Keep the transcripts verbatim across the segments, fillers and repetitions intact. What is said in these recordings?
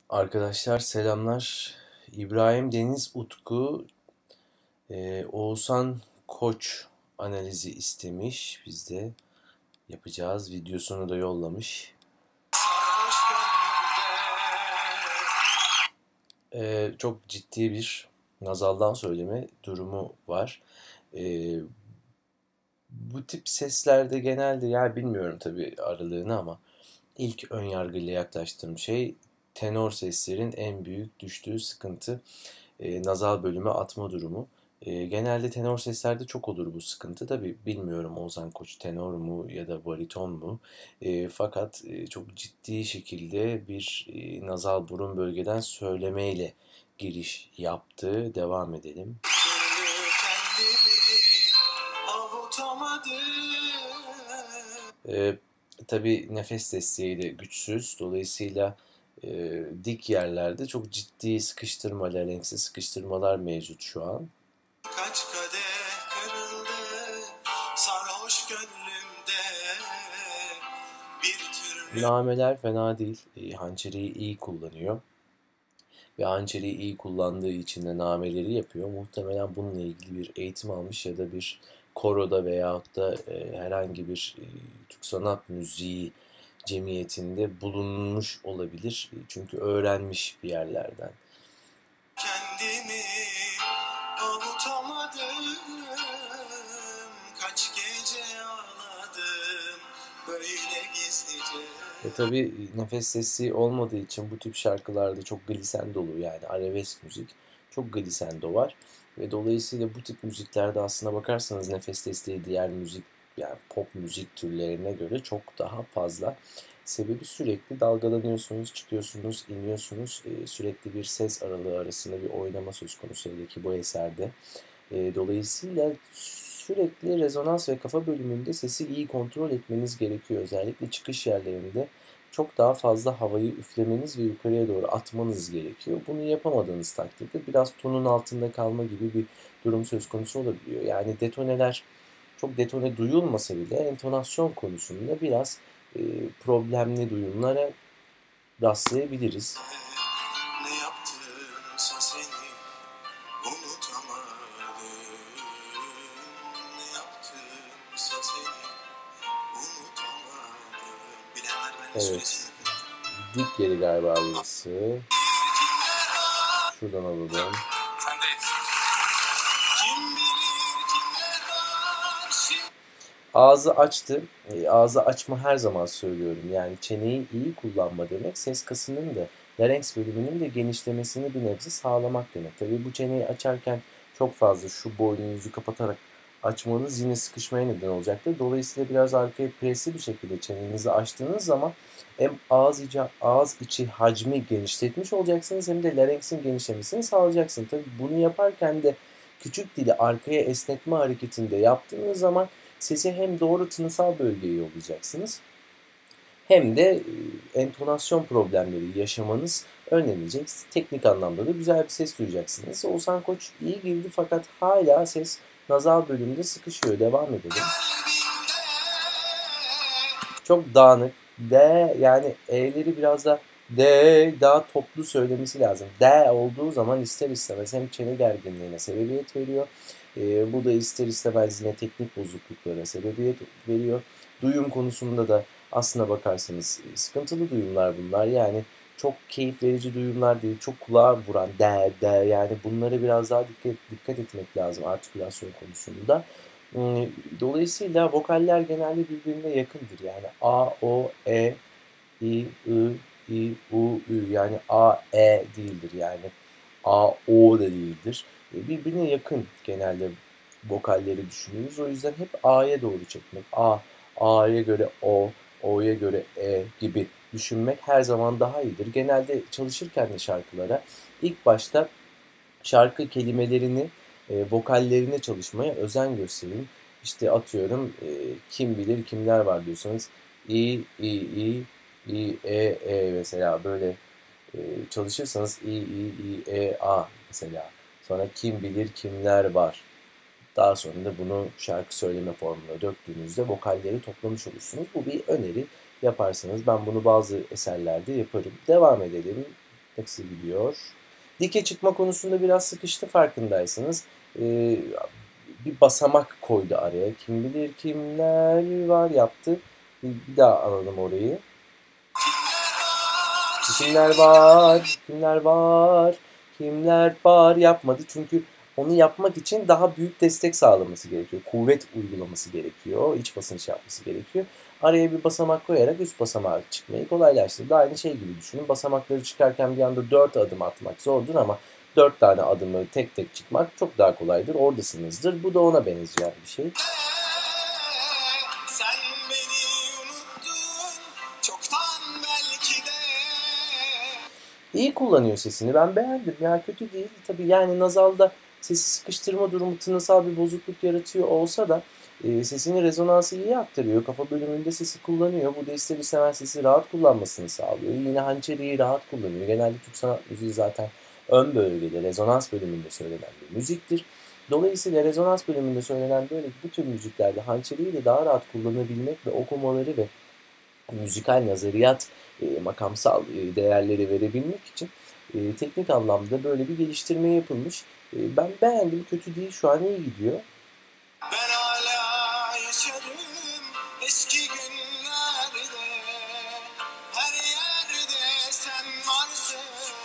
Arkadaşlar selamlar. İbrahim Deniz Utku, e, Oğuzhan Koç analizi istemiş. Biz de yapacağız. Videosunu da yollamış. E, çok ciddi bir nazaldan söyleme durumu var. E, bu tip seslerde genelde, ya bilmiyorum tabii aralığını, ama ilk ön yargıyla yaklaştığım şey tenor seslerin en büyük düştüğü sıkıntı. E, nazal bölüme atma durumu. E, genelde tenor seslerde çok olur bu sıkıntı. Tabii bilmiyorum Ozan Koç tenor mu ya da bariton mu. E, fakat e, çok ciddi şekilde bir e, nazal burun bölgeden söylemeyle giriş yaptı. Devam edelim. E, tabii nefes desteği de güçsüz. Dolayısıyla e, dik yerlerde çok ciddi sıkıştırma, larenksi sıkıştırmalar mevcut şu an. Kaç kadeh kırıldı sarhoş gönlümde bir türlü. Nameler fena değil. E, hançeriyi iyi kullanıyor. Ve hançeriyi iyi kullandığı için de nameleri yapıyor. Muhtemelen bununla ilgili bir eğitim almış ya da bir koroda veyahut da e, herhangi bir e, Türk sanat müziği cemiyetinde bulunmuş olabilir. Çünkü öğrenmiş bir yerlerden. Kendimi avutamadım, kaç gece ağladım böyle gizlice. E tabi nefes sesi olmadığı için bu tip şarkılarda çok glissando olur, yani arabesk müzik çok glissando var ve dolayısıyla bu tip müziklerde aslına bakarsanız nefes desteği diğer müzik, yani pop müzik türlerine göre çok daha fazla. Sebebi sürekli dalgalanıyorsunuz, çıkıyorsunuz, iniyorsunuz. E, sürekli bir ses aralığı arasında bir oynama söz konusu ki bu eserde. E, dolayısıyla sürekli rezonans ve kafa bölümünde sesi iyi kontrol etmeniz gerekiyor. Özellikle çıkış yerlerinde çok daha fazla havayı üflemeniz ve yukarıya doğru atmanız gerekiyor. Bunu yapamadığınız takdirde biraz tonun altında kalma gibi bir durum söz konusu olabiliyor. Yani detoneler çok detone duyulmasa bile entonasyon konusunda biraz e, problemli duyumlara rastlayabiliriz. Ne yaptımsa seni unutamadım. Ne yaptımsa seni unutamadım. Bilenler benden evet. Dik yeri galiba burası. Şuradan alalım. Ağzı açtı. E, ağzı açma her zaman söylüyorum. Yani çeneyi iyi kullanma demek, ses kasının da larynx bölümünün de genişlemesini bir nebze sağlamak demek. Tabii bu çeneyi açarken çok fazla şu boynunuzu kapatarak açmanız yine sıkışmaya neden olacaktır. Dolayısıyla biraz arkaya presli bir şekilde çenenizi açtığınız zaman hem ağız içi, ağız içi hacmi genişletmiş olacaksınız hem de larynx'in genişlemesini sağlayacaksınız. Tabii bunu yaparken de küçük dili arkaya esnetme hareketinde yaptığınız zaman sesi hem doğru tınısal bölgeye yollayacaksınız hem de entonasyon problemleri yaşamanız önlenecek. Teknik anlamda da güzel bir ses duyacaksınız. Oğuzhan Koç iyi girdi fakat hala ses nazal bölümde sıkışıyor. Devam edelim. Çok dağınık. D, yani E'leri biraz da D daha toplu söylemesi lazım. D olduğu zaman ister istemez hem çene gerginliğine sebebiyet veriyor. E, bu da ister istemez yine teknik bozukluklara sebebiyet veriyor. Duyum konusunda da aslına bakarsanız sıkıntılı duyumlar bunlar. Yani çok keyif verici duyumlar değil, çok kulağa vuran D, D, yani bunlara biraz daha dikkat, dikkat etmek lazım artikülasyon konusunda. Dolayısıyla vokaller genelde birbirine yakındır. Yani A, O, E, I, I, I, U, Ü. Yani A, E değildir. Yani A, O da değildir. Birbirine yakın genelde vokalleri düşünürüz. O yüzden hep A'ya doğru çekmek. A, A'ya göre O, O'ya göre E gibi düşünmek her zaman daha iyidir. Genelde çalışırken de şarkılara ilk başta şarkı kelimelerini, e, vokallerine çalışmaya özen gösterin. İşte atıyorum e, kim bilir kimler var diyorsanız i, i, i, i, e, e mesela böyle e, çalışırsanız i, i, i, e, a mesela. Sonra kim bilir kimler var. Daha sonra da bunu şarkı söyleme formuna döktüğünüzde vokalleri toplamış olursunuz. Bu bir öneri, yaparsanız ben bunu bazı eserlerde yaparım. Devam edelim. Eksi gidiyor. Dike çıkma konusunda biraz sıkıştı farkındaysanız. Ee, bir basamak koydu araya. Kim bilir kimler var yaptı. Bir daha alalım orayı. Kimler var, kimler var, kimler var yapmadı. Çünkü onu yapmak için daha büyük destek sağlaması gerekiyor. Kuvvet uygulaması gerekiyor. İç basınç yapması gerekiyor. Araya bir basamak koyarak üst basamağa çıkmayı kolaylaştırdı. Aynı şey gibi düşünün. Basamakları çıkarken bir anda dört adım atmak zordur ama dört tane adımı tek tek çıkmak çok daha kolaydır. Oradasınızdır. Bu da ona benzeyen bir şey. İyi kullanıyor sesini. Ben beğendim. Ya kötü değil. Tabii yani nazalda sesi sıkıştırma durumu tınısal bir bozukluk yaratıyor olsa da e, sesini rezonansı iyi aktarıyor. Kafa bölümünde sesi kullanıyor. Bu da ister istemez sesi rahat kullanmasını sağlıyor. Yine hançeriyi rahat kullanıyor. Genelde Türk sanat müziği zaten ön bölgede, rezonans bölümünde söylenen bir müziktir. Dolayısıyla rezonans bölümünde söylenen böyle bu tür müziklerde hançeriyi de daha rahat kullanabilmek ve okumaları ve müzikal nazariyat, e, makamsal e, değerleri verebilmek için e, teknik anlamda böyle bir geliştirme yapılmış. E, ben beğendim, kötü değil, şu an iyi gidiyor. Ben hala yaşarım eski günlerde, her yerde sen varsın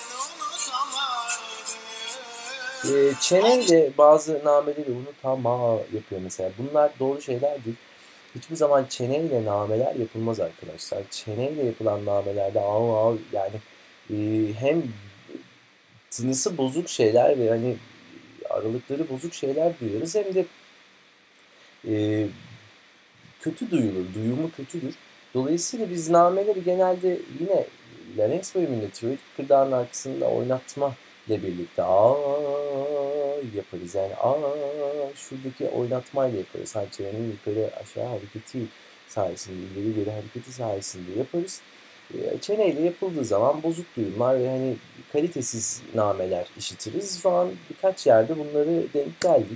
unutamazdım. E, çeneyle bazı nameleri unutama yapıyor mesela. Bunlar doğru şeyler değil. Hiçbir zaman çeneyle nameler yapılmaz arkadaşlar. Çeneyle yapılan namelerde aa, aa, yani e, hem tınısı bozuk şeyler ve hani aralıkları bozuk şeyler duyuyoruz hem de e, kötü duyulur, duyumu kötüdür. Dolayısıyla biz nameleri genelde yine larynx bölümünde tiroid kıkırdağının arkasında oynatma ile birlikte aa yaparız. Yani aa şuradaki oynatmayla yaparız. Hançerenin yukarı aşağı hareketi sayesinde, ileri geri hareketi sayesinde yaparız. E, çeneyle yapıldığı zaman bozuk duyumlar ve hani kalitesiz nameler işitiriz. Şu an birkaç yerde bunları denk geldik.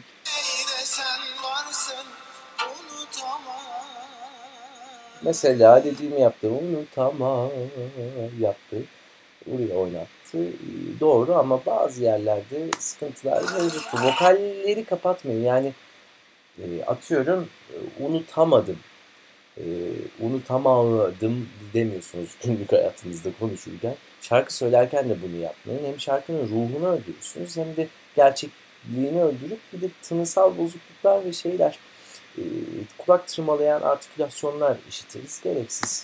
Mesela dediğimi yaptı, unutama yaptı. Oraya oynattı. Doğru ama bazı yerlerde sıkıntılar mevcuttu. Vokalleri kapatmayın. Yani e, atıyorum e, unutamadım. E, unutamadım demiyorsunuz günlük hayatınızda konuşurken. Şarkı söylerken de bunu yapmayın. Hem şarkının ruhunu öldürürsünüz hem de gerçekliğini öldürüp bir de tınısal bozukluklar ve şeyler e, kulak tırmalayan artikülasyonlar işitiriz. Gereksiz.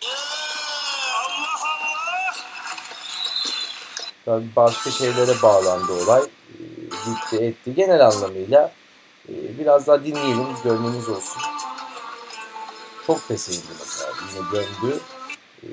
Tabii başka şeylere bağlandı olay. E, bitti etti. Genel anlamıyla e, biraz daha dinleyelim. Gönlünüz olsun. Çok pes edildi mesela. Yine döndü. E,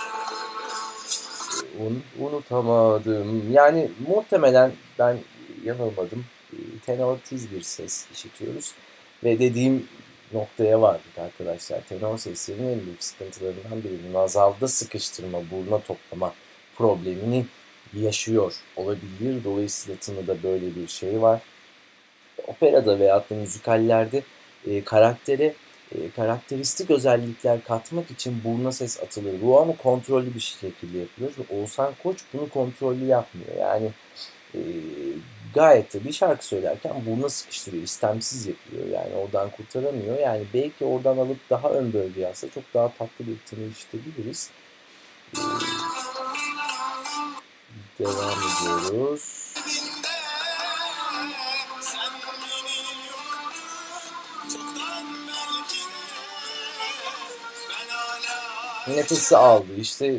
un, unutamadım. Yani muhtemelen ben yanılmadım. E, tenor tiz bir ses işitiyoruz. Ve dediğim noktaya vardık arkadaşlar. Tenor seslerinin en büyük sıkıntılarından biri nazalda sıkıştırma, buruna toplama problemini yaşıyor olabilir. Dolayısıyla tınıda böyle bir şey var. Operada veya da müzikallerde e, karaktere e, karakteristik özellikler katmak için buruna ses atılır. Bu ama kontrollü bir şekilde yapılır. Oğuzhan Koç bunu kontrollü yapmıyor. Yani e, gayet de bir şarkı söylerken burnuna sıkıştırıyor. İstemsiz yapıyor. Yani oradan kurtaramıyor. Yani belki oradan alıp daha ön bölgeye alsa çok daha tatlı bir tını işitebiliriz. E, devam ediyoruz. Nefesi aldı işte,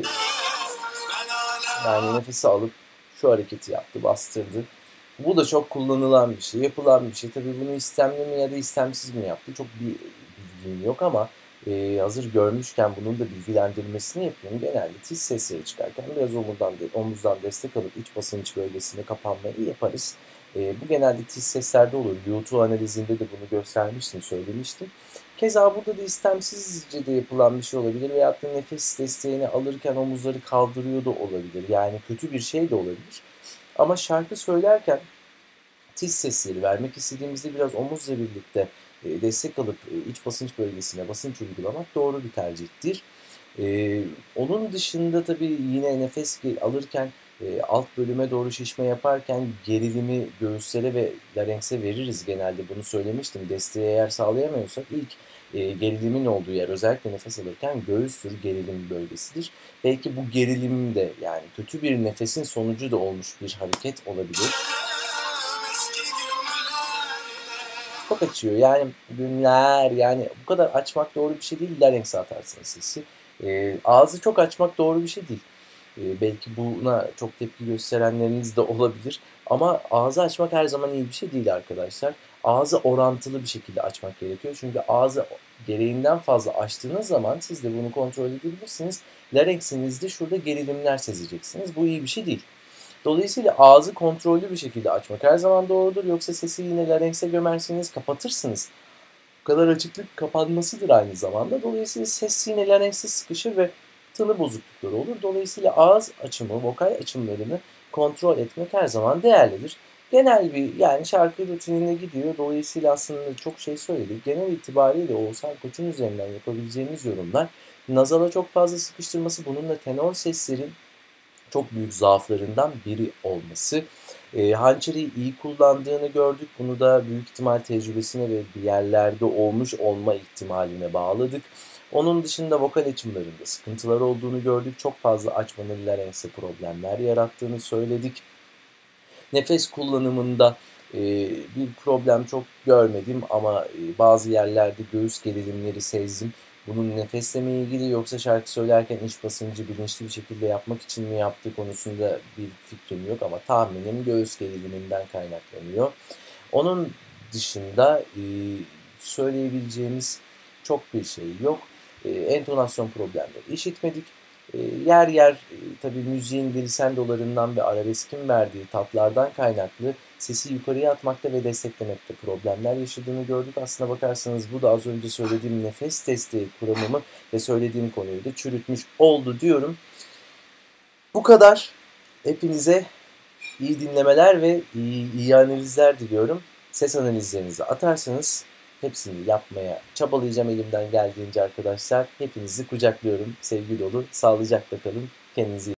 yani nefesi alıp şu hareketi yaptı, bastırdı. Bu da çok kullanılan bir şey, yapılan bir şey. Tabii bunu istemli mi ya da istemsiz mi yaptı çok bir bilgim yok ama e, hazır görmüşken bunun da bilgilendirmesini yapıyorum. Genelde tiz sesleri çıkarken biraz omuzdan, omuzdan destek alıp iç basınç bölgesine kapanmayı yaparız. E, bu genelde tiz seslerde olur. YouTube analizinde de bunu göstermiştim, söylemiştim. Keza burada da istemsizce de yapılan bir şey olabilir veyahut da nefes desteğini alırken omuzları kaldırıyor da olabilir. Yani kötü bir şey de olabilir. Ama şarkı söylerken tiz sesleri vermek istediğimizde biraz omuzla birlikte e, destek alıp e, iç basınç bölgesine basınç uygulamak doğru bir tercihtir. E, onun dışında tabii yine nefes alırken E, alt bölüme doğru şişme yaparken gerilimi göğüslere ve larenkse veririz genelde. Bunu söylemiştim. Desteği eğer sağlayamıyorsak ilk e, gerilimin olduğu yer özellikle nefes alırken göğüstür, gerilim bölgesidir. Belki bu gerilim de yani kötü bir nefesin sonucu da olmuş bir hareket olabilir. Çok açıyor yani günler yani bu kadar açmak doğru bir şey değil. Larenkse atarsınız sesi. E, ağzı çok açmak doğru bir şey değil. E, belki buna çok tepki gösterenleriniz de olabilir. Ama ağzı açmak her zaman iyi bir şey değil arkadaşlar. Ağzı orantılı bir şekilde açmak gerekiyor. Çünkü ağzı gereğinden fazla açtığınız zaman siz de bunu kontrol edebilirsiniz. Lareksinizde şurada gerilimler sezeceksiniz. Bu iyi bir şey değil. Dolayısıyla ağzı kontrollü bir şekilde açmak her zaman doğrudur. Yoksa sesi yine larenkse gömersiniz, kapatırsınız. Bu kadar açıklık kapanmasıdır aynı zamanda. Dolayısıyla ses yine larenkse sıkışır ve tını bozuklukları olur. Dolayısıyla ağız açımı, vokal açımlarını kontrol etmek her zaman değerlidir. Genel bir yani şarkı rutinine gidiyor. Dolayısıyla aslında çok şey söyledik. Genel itibariyle Oğuzhan Koç'un üzerinden yapabileceğimiz yorumlar nazala çok fazla sıkıştırması, bununla tenor seslerin çok büyük zaaflarından biri olması. E, hançeri iyi kullandığını gördük. Bunu da büyük ihtimal tecrübesine ve bir yerlerde olmuş olma ihtimaline bağladık. Onun dışında vokal açımlarında sıkıntılar olduğunu gördük. Çok fazla açmanın larenkse problemler yarattığını söyledik. Nefes kullanımında e, bir problem çok görmedim ama e, bazı yerlerde göğüs gerilimleri sezdim. Bunun nefesle mi ilgili yoksa şarkı söylerken iç basıncı bilinçli bir şekilde yapmak için mi yaptığı konusunda bir fikrim yok ama tahminim göğüs geriliminden kaynaklanıyor. Onun dışında e, söyleyebileceğimiz çok bir şey yok. E, entonasyon problemleri işitmedik. E, yer yer e, tabii müziğin glissando ve arabeskin verdiği tatlardan kaynaklı sesi yukarıya atmakta ve desteklemekte problemler yaşadığını gördük. Aslına bakarsanız bu da az önce söylediğim nefes testi kuramımı ve söylediğim konuyu da çürütmüş oldu diyorum. Bu kadar. Hepinize iyi dinlemeler ve iyi, iyi analizler diliyorum. Ses analizlerinizi atarsanız hepsini yapmaya çabalayacağım elimden geldiğince arkadaşlar. Hepinizi kucaklıyorum. Sevgi dolu. Sağlıcakla kalın. Kendinize iyi